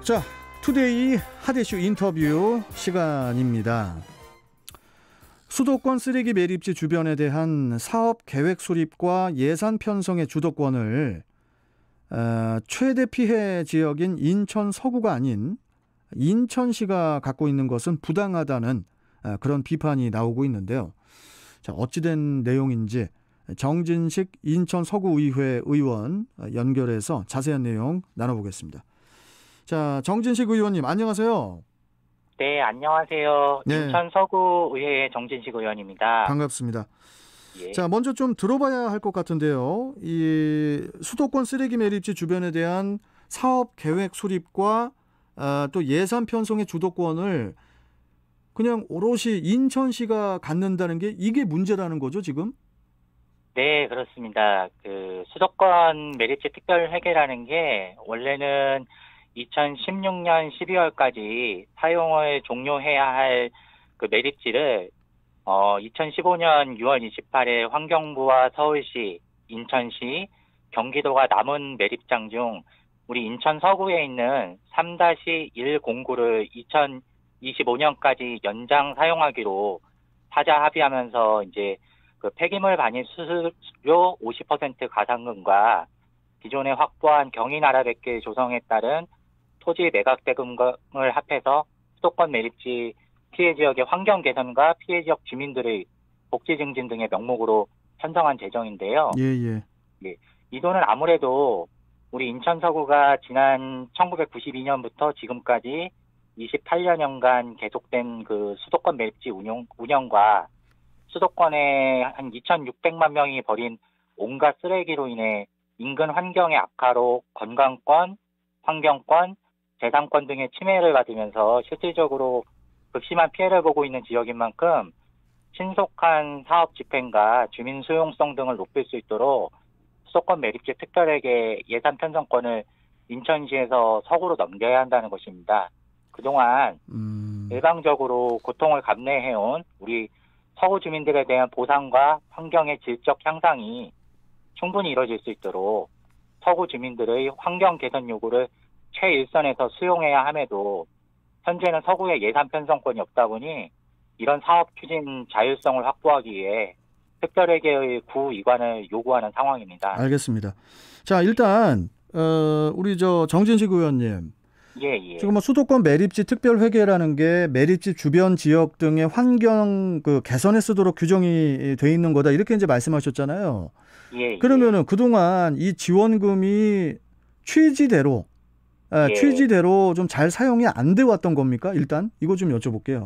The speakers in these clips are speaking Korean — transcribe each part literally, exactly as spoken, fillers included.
자, 투데이 핫이슈 인터뷰 시간입니다. 수도권 쓰레기 매립지 주변에 대한 사업 계획 수립과 예산 편성의 주도권을 어, 최대 피해 지역인 인천 서구가 아닌 인천시가 갖고 있는 것은 부당하다는 어, 그런 비판이 나오고 있는데요. 자, 어찌된 내용인지 정진식 인천 서구의회 의원 연결해서 자세한 내용 나눠보겠습니다. 자, 정진식 의원님 안녕하세요. 네, 안녕하세요. 네. 인천 서구의회의 정진식 의원입니다. 반갑습니다. 예. 자, 먼저 좀 들어봐야 할 것 같은데요. 이 수도권 쓰레기 매립지 주변에 대한 사업 계획 수립과 아, 또 예산 편성의 주도권을 그냥 오롯이 인천시가 갖는다는 게 이게 문제라는 거죠, 지금? 네, 그렇습니다. 그 수도권 매립지 특별회계라는 게 원래는 이천십육 년 십이월까지 사용을 종료해야 할 그 매립지를 어, 이천십오 년 유월 이십팔일 환경부와 서울시, 인천시, 경기도가 남은 매립장 중 우리 인천 서구에 있는 삼 일공구를 이천이십오 년까지 연장 사용하기로 사자 합의하면서 이제 그 폐기물 반입 수수료 오십 퍼센트 가산금과 기존에 확보한 경인 아라뱃길 조성에 따른 토지 매각 대금을 합해서 수도권 매립지 피해 지역의 환경 개선과 피해 지역 주민들의 복지 증진 등의 명목으로 편성한 재정인데요. 예, 예. 예, 이 돈은 아무래도 우리 인천 서구가 지난 천구백구십이 년부터 지금까지 이십팔 년여간 계속된 그 수도권 매립지 운영, 운영과 수도권에 한 이천육백만 명이 버린 온갖 쓰레기로 인해 인근 환경의 악화로 건강권, 환경권, 재산권 등의 침해를 받으면서 실질적으로 극심한 피해를 보고 있는 지역인 만큼 신속한 사업 집행과 주민 수용성 등을 높일 수 있도록 수도권 매립지 특별회계 예산 편성권을 인천시에서 서구로 넘겨야 한다는 것입니다. 그동안 음... 일방적으로 고통을 감내해온 우리 서구 주민들에 대한 보상과 환경의 질적 향상이 충분히 이루어질 수 있도록 서구 주민들의 환경 개선 요구를 최일선에서 수용해야 함에도 현재는 서구에 예산 편성권이 없다 보니 이런 사업 추진 자율성을 확보하기 위해 특별회계의 구이관을 요구하는 상황입니다. 알겠습니다. 자, 일단 어, 우리 저 정진식 의원님, 예, 예. 지금 뭐 수도권 매립지 특별회계라는 게 매립지 주변 지역 등의 환경 그 개선에 쓰도록 규정이 돼 있는 거다 이렇게 이제 말씀하셨잖아요. 예, 그러면은 그동안 이 지원금이 취지대로 예. 취지대로 좀 잘 사용이 안 돼 왔던 겁니까? 일단 이거 좀 여쭤볼게요.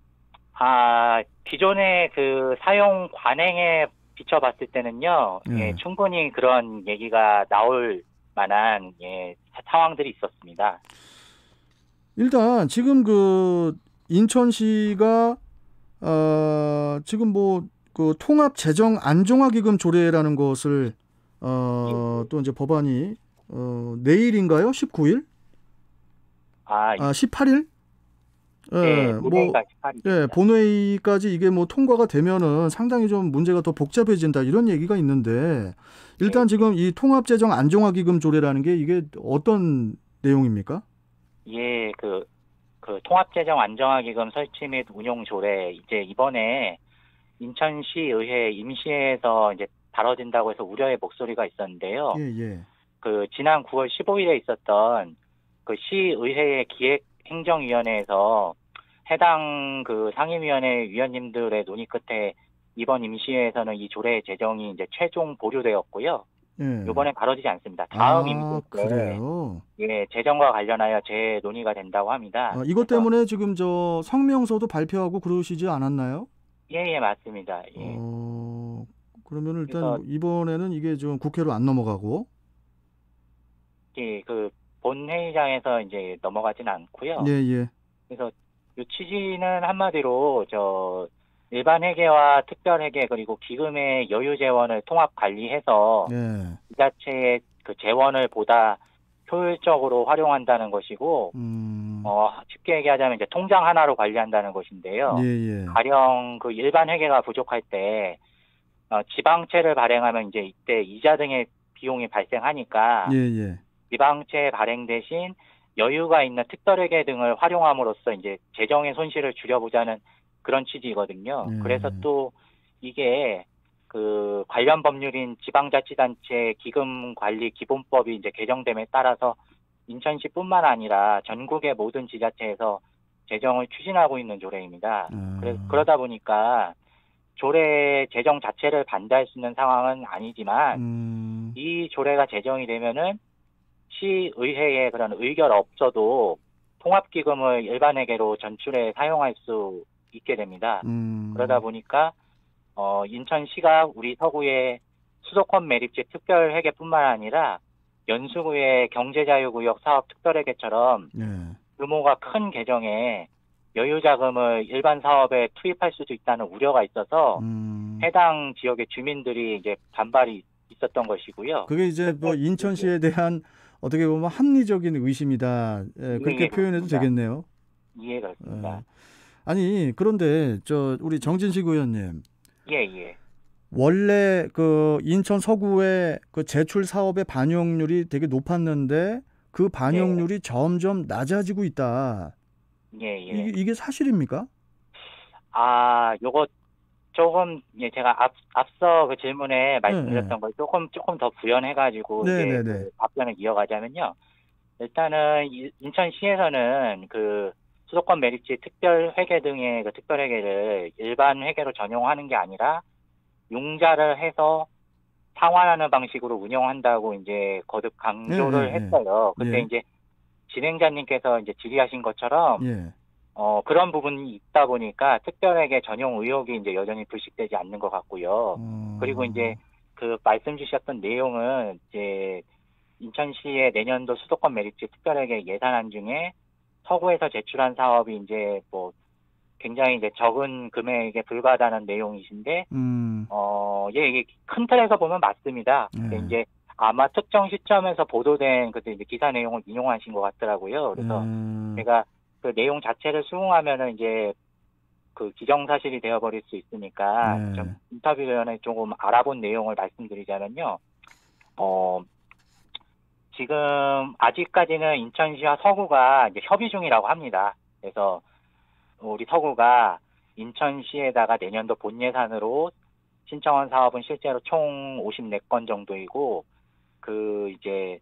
아, 기존의 그 사용 관행에 비춰봤을 때는요, 예. 예, 충분히 그런 얘기가 나올 만한 예, 상황들이 있었습니다. 일단 지금 그 인천시가 어, 지금 뭐 그 통합 재정 안정화 기금 조례라는 것을 어, 또 이제 법안이 어, 내일인가요? 십구 일? 아, 아, 십팔 일? 예, 네, 뭐, 십팔 일입니다. 예, 본회의까지 이게 뭐 통과가 되면은 상당히 좀 문제가 더 복잡해진다 이런 얘기가 있는데 일단 네. 지금 이 통합재정 안정화기금 조례라는 게 이게 어떤 내용입니까? 예, 그, 그 통합재정 안정화기금 설치 및 운용 조례 이제 이번에 인천시의회 임시회에서 이제 다뤄진다고 해서 우려의 목소리가 있었는데요. 예, 예. 그 지난 구월 십오일에 있었던 그 시의회의 기획행정위원회에서 해당 그 상임위원회 위원님들의 논의 끝에 이번 임시회에서는 이 조례 제정이 이제 최종 보류되었고요. 예. 이번에 다뤄지지 않습니다. 다음 아, 임시 때 그래요? 예, 재정과 관련하여 재논의가 된다고 합니다. 아, 이것 때문에 지금 저 성명서도 발표하고 그러시지 않았나요? 예, 예, 맞습니다. 예. 어, 그러면 일단 그래서 이번에는 이게 좀 국회로 안 넘어가고. 예, 그 본회의장에서 이제 넘어가진 않고요. 예, 예. 그래서 이 취지는 한마디로 저 일반 회계와 특별 회계 그리고 기금의 여유 재원을 통합 관리해서 예. 이 자체의 그 재원을 보다 효율적으로 활용한다는 것이고, 음. 어, 쉽게 얘기하자면 이제 통장 하나로 관리한다는 것인데요. 예, 예. 가령 그 일반 회계가 부족할 때 어, 지방채를 발행하면 이제 이때 이자 등의 비용이 발생하니까 예, 예. 지방채 발행 대신 여유가 있는 특별회계 등을 활용함으로써 이제 재정의 손실을 줄여보자는 그런 취지이거든요. 예. 그래서 또 이게 그 관련 법률인 지방자치단체 기금관리기본법이 이제 개정됨에 따라서 인천시뿐만 아니라 전국의 모든 지자체에서 재정을 추진하고 있는 조례입니다. 아. 그래, 그러다 보니까 조례 제정 자체를 반대할 수 있는 상황은 아니지만 음. 이 조례가 제정이 되면은 시의회에 그런 의결 없어도 통합기금을 일반회계로 전출해 사용할 수 있게 됩니다. 음. 그러다 보니까 어, 인천시가 우리 서구의 수도권 매립지 특별회계뿐만 아니라 연수구의 경제자유구역 사업 특별회계처럼 예. 규모가 큰 계정에 여유자금을 일반 사업에 투입할 수도 있다는 우려가 있어서 음. 해당 지역의 주민들이 이제 반발이 있었던 것이고요. 그게 이제 뭐 인천시에 대한 어떻게 보면 합리적인 의심이다. 예, 그렇게 예, 표현해도 그렇습니다. 되겠네요. 예, 그렇습니다. 예. 아니 그런데 저 우리 정진식 의원님 예, 예. 원래 그 인천 서구의 그 제출 사업의 반영률이 되게 높았는데 그 반영률이 점점 낮아지고 있다. 예, 예. 이게, 이게 사실입니까? 아, 요거 조금 예, 제가 앞 앞서 그 질문에 말씀드렸던 네, 걸 조금 조금 더 부연해가지고 네, 이제 네, 그 네. 답변을 이어가자면요. 일단은 이- 인천시에서는 그 수도권 매립지 특별회계 등의 그 특별회계를 일반 회계로 전용하는 게 아니라 융자를 해서 상환하는 방식으로 운영한다고 이제 거듭 강조를 예, 예, 예. 했어요. 근데 예. 이제 진행자님께서 이제 질의하신 것처럼 예. 어, 그런 부분이 있다 보니까 특별회계 전용 의혹이 이제 여전히 불식되지 않는 것 같고요. 어. 그리고 이제 그 말씀 주셨던 내용은 이제 인천시의 내년도 수도권 매립지 특별회계 예산안 중에 서구에서 제출한 사업이 이제 뭐 굉장히 이제 적은 금액에 불과하다는 내용이신데, 음. 어, 예, 이게 큰 틀에서 보면 맞습니다. 근데 예. 이제 아마 특정 시점에서 보도된 그때 이제 기사 내용을 인용하신 것 같더라고요. 그래서 음. 제가 그 내용 자체를 수긍하면은 이제 그 기정사실이 되어버릴 수 있으니까 네. 좀 인터뷰 전에 조금 알아본 내용을 말씀드리자면요. 어, 지금 아직까지는 인천시와 서구가 이제 협의 중이라고 합니다. 그래서 우리 서구가 인천시에다가 내년도 본 예산으로 신청한 사업은 실제로 총 오십사 건 정도이고 그 이제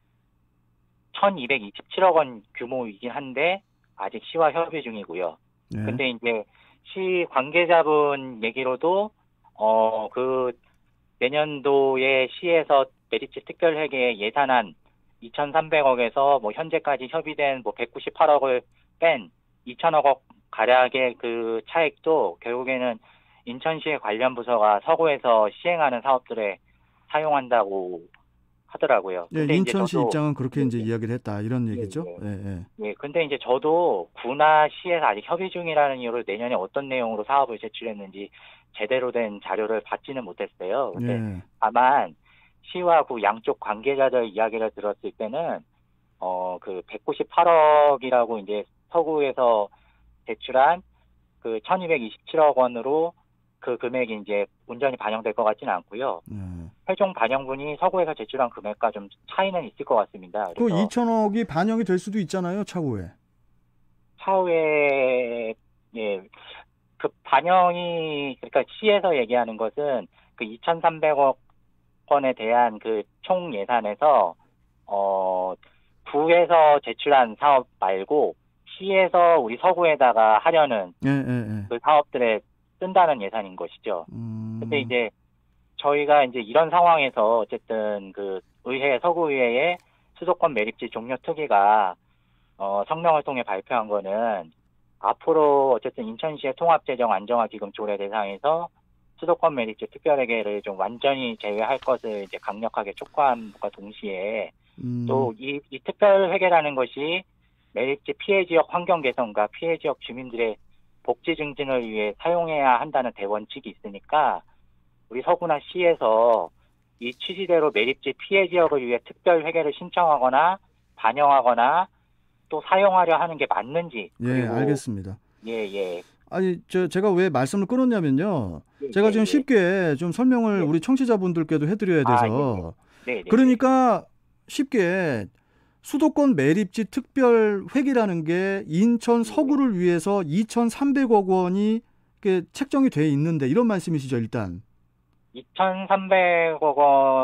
천이백이십칠억 원 규모이긴 한데 아직 시와 협의 중이고요. 예. 근데 이제 시 관계자분 얘기로도 어 그 내년도에 시에서 매립지 특별회계 예산안 이천삼백억에서 뭐 현재까지 협의된 뭐 백구십팔억을 뺀 이천억 원 가량의 그 차액도 결국에는 인천시의 관련 부서가 서구에서 시행하는 사업들에 사용한다고 하더라고요. 예, 근데 이제 인천시 저도 입장은 그렇게 예, 이제 예. 이야기를 했다 이런 예, 얘기죠. 예. 예, 예. 예, 근데 이제 저도 구나 시에서 아직 협의 중이라는 이유로 내년에 어떤 내용으로 사업을 제출했는지 제대로 된 자료를 받지는 못했어요. 근데 예. 다만 시와 구 양쪽 관계자들 이야기를 들었을 때는 어 그 백구십팔억이라고 이제 서구에서 제출한 그 천이백이십칠억 원으로 그 금액이 이제 온전히 반영될 것 같지는 않고요. 예. 최종 반영분이 서구에서 제출한 금액과 좀 차이는 있을 것 같습니다. 그 그래서 이천억이 반영이 될 수도 있잖아요, 차후에. 차후에 예, 그 반영이 그러니까 시에서 얘기하는 것은 그 이천삼백억 원에 대한 그 총 예산에서 어 구에서 제출한 사업 말고 시에서 우리 서구에다가 하려는 예, 예, 예. 그 사업들에 쓴다는 예산인 것이죠. 음. 근데 이제 저희가 이제 이런 상황에서 어쨌든 그 의회 서구의회의 수도권 매립지 종료 특위가 어, 성명을 통해 발표한 거는 앞으로 어쨌든 인천시의 통합재정 안정화 기금 조례 대상에서 수도권 매립지 특별회계를 좀 완전히 제외할 것을 이제 강력하게 촉구함과 동시에 음. 또 이 이 특별회계라는 것이 매립지 피해 지역 환경 개선과 피해 지역 주민들의 복지 증진을 위해 사용해야 한다는 대원칙이 있으니까 우리 서구나 시에서 이 취지대로 매립지 피해 지역을 위해 특별회계를 신청하거나 반영하거나 또 사용하려 하는 게 맞는지. 예, 그리고 알겠습니다. 예, 예. 아니, 저 제가 왜 말씀을 끊었냐면요. 예, 제가 예, 지금 예. 쉽게 좀 설명을 예. 우리 청취자분들께도 해드려야 아, 돼서. 네, 네. 그러니까 쉽게 수도권 매립지 특별 회계라는 게 인천 서구를 위해서 이천삼백억 원이 이렇게 책정이 돼 있는데 이런 말씀이시죠, 일단. 이천삼백억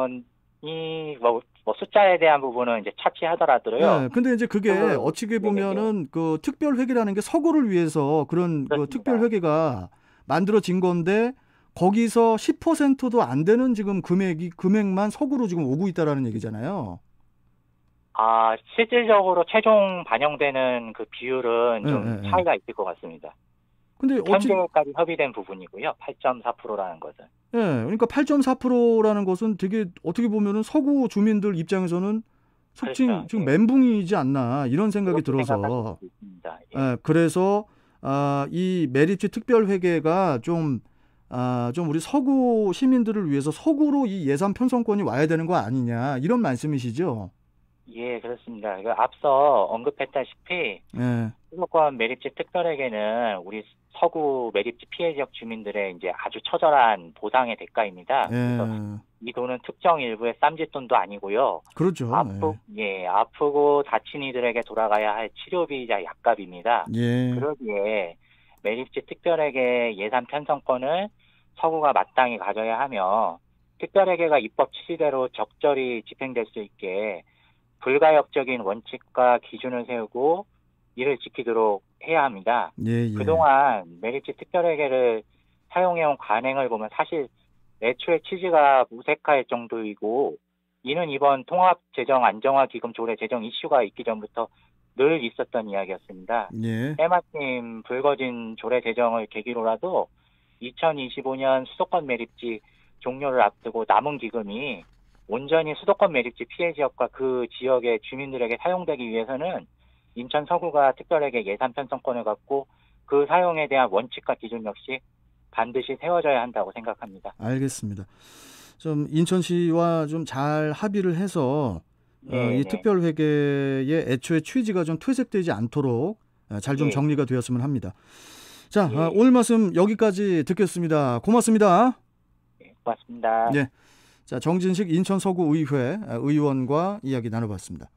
원이 뭐, 뭐 숫자에 대한 부분은 이제 차치하더라도요. 네, 근데 이제 그게 그, 어찌게 네네네. 보면은 그 특별 회계라는 게 서구를 위해서 그런 그 그렇습니다. 특별 회계가 만들어진 건데 거기서 십 퍼센트도 안 되는 지금 금액이 금액만 서구로 지금 오고 있다라는 얘기잖아요. 아, 실질적으로 최종 반영되는 그 비율은 예, 좀 예, 예. 차이가 있을 것 같습니다. 근데 어찌 현재까지 협의된 부분이고요. 팔 점 사 퍼센트라는 것은. 예, 그러니까 팔 점 사 퍼센트라는 것은 되게 어떻게 보면은 서구 주민들 입장에서는 속칭 그렇죠. 지금 예. 멘붕이지 않나 이런 생각이 그렇게 생각하실 들어서 수 있습니다. 예. 예, 그래서 아, 이 매립지 특별 회계가 좀 아, 좀 우리 서구 시민들을 위해서 서구로 이 예산 편성권이 와야 되는 거 아니냐 이런 말씀이시죠? 예, 그렇습니다. 그 앞서 언급했다시피 예, 수도권 매립지 특별회계는 우리 서구 매립지 피해 지역 주민들의 이제 아주 처절한 보상의 대가입니다. 그래서 예, 이 돈은 특정 일부의 쌈짓돈도 아니고요. 그렇죠. 아프, 예, 아프고 다친 이들에게 돌아가야 할 치료비이자 약값입니다. 예, 예, 그러기에 매립지 특별회계 예산 편성권을 서구가 마땅히 가져야 하며 특별회계가 입법 취지대로 적절히 집행될 수 있게 불가역적인 원칙과 기준을 세우고 이를 지키도록 해야 합니다. 예, 예. 그동안 매립지 특별회계를 사용해온 관행을 보면 사실 애초에 취지가 무색할 정도이고 이는 이번 통합재정안정화기금 조례 제정 이슈가 있기 전부터 늘 있었던 이야기였습니다. 예, 때마침 불거진 조례 제정을 계기로라도 이천이십오 년 수도권 매립지 종료를 앞두고 남은 기금이 온전히 수도권 매립지 피해 지역과 그 지역의 주민들에게 사용되기 위해서는 인천 서구가 특별하게 예산 편성권을 갖고 그 사용에 대한 원칙과 기준 역시 반드시 세워져야 한다고 생각합니다. 알겠습니다. 좀 인천시와 좀 잘 합의를 해서 어, 이 네, 네. 특별 회계의 애초의 취지가 좀 퇴색되지 않도록 잘 좀 예. 정리가 되었으면 합니다. 자, 예. 아, 오늘 말씀 여기까지 듣겠습니다. 고맙습니다. 네, 고맙습니다. 예. 자, 정진식 인천 서구의회 의원과 이야기 나눠봤습니다.